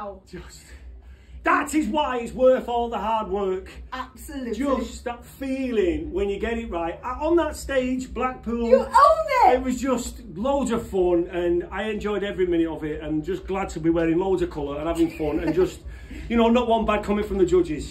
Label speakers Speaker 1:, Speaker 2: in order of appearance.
Speaker 1: Wow.
Speaker 2: That is why it's worth all the hard work.
Speaker 1: Absolutely.
Speaker 2: Just that feeling when you get it right. On that stage, Blackpool.
Speaker 1: You owned it!
Speaker 2: It was just loads of fun and I enjoyed every minute of it and just glad to be wearing loads of colour and having fun and just, you know, not one bad comment from the judges.